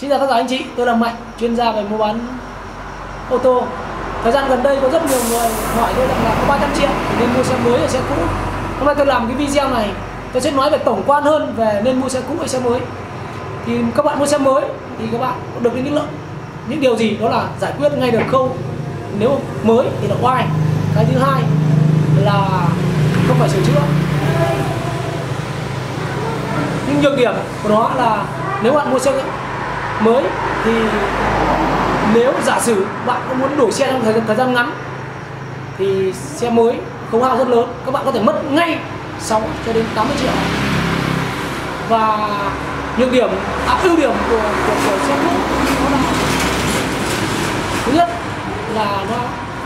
Xin chào tất cả anh chị, tôi là Mạnh, chuyên gia về mua bán ô tô. Thời gian gần đây có rất nhiều người hỏi tôi rằng là có 300 triệu nên mua xe mới hay xe cũ. Hôm nay tôi làm cái video này, tôi sẽ nói về tổng quan hơn về nên mua xe cũ hay xe mới. Thì các bạn mua xe mới thì các bạn được những điều gì, đó là giải quyết ngay được khâu nếu mới thì là oai. Cái thứ hai là không phải sửa chữa. Nhưng nhược điểm của nó là nếu bạn mua xe mới thì nếu giả sử bạn có muốn đổi xe trong thời gian ngắn thì xe mới khấu hao rất lớn, các bạn có thể mất ngay 6 cho đến 80 triệu. Và ưu điểm của xe cũ đó là thứ nhất là nó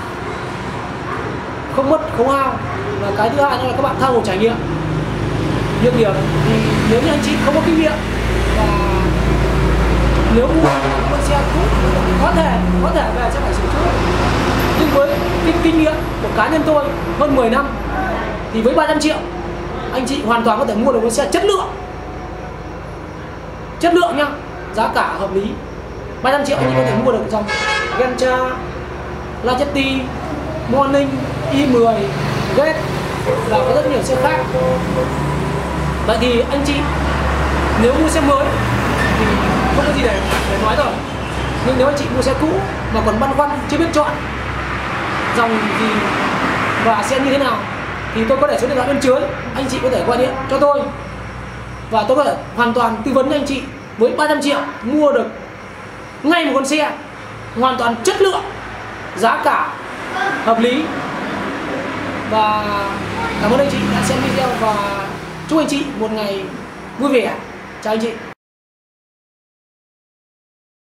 không mất khấu hao, và cái thứ hai là các bạn tha hồ trải nghiệm. Nhược điểm thì nếu như anh chị không có kinh nghiệm và nếu mua con xe cũ có thể về sẽ phải sửa chữa, nhưng với kinh nghiệm của cá nhân tôi hơn 10 năm thì với 300 triệu anh chị hoàn toàn có thể mua được con xe chất lượng nhá, giá cả hợp lý. 300 triệu anh chị có thể mua được dòng Gentra, Lacetti, Morning, i10, Jet và có rất nhiều xe khác. Vậy thì anh chị nếu mua xe mới thì không có gì để nói rồi, nhưng nếu anh chị mua xe cũ mà còn băn khoăn chưa biết chọn dòng gì và xe như thế nào thì tôi có để số điện thoại bên dưới, anh chị có thể gọi điện cho tôi và tôi có thể hoàn toàn tư vấn cho anh chị. Với 300 triệu mua được ngay một con xe hoàn toàn chất lượng, giá cả hợp lý. Và cảm ơn anh chị đã xem video và chúc anh chị một ngày vui vẻ. Chào anh chị.